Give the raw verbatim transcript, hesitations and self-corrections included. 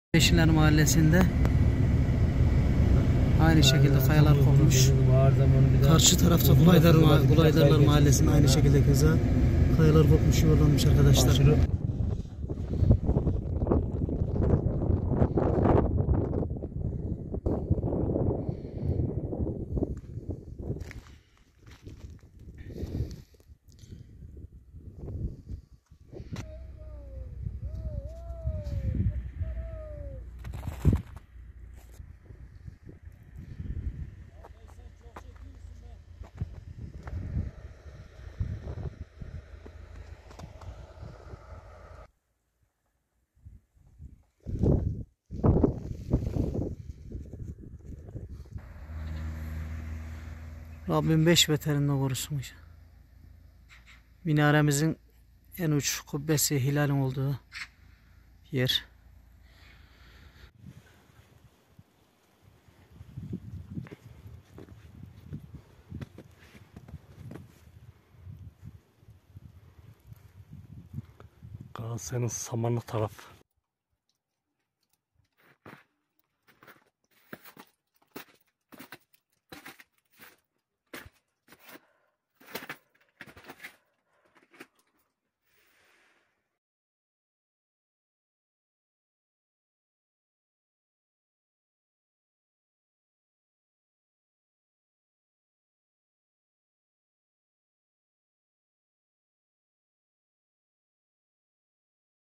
Beşiler Mahallesi'nde aynı şekilde kayalar kopmuş. Karşı tarafta Gulaylar, Gulaylarlar Mahallesi'nde aynı şekilde keza kayalar kopmuş, yuvarlanmış arkadaşlar. Rabbim beş beterinden korusun. Minaremizin en uç kubbesi hilalin olduğu yer. Galatasaray'ın Samanlı taraf.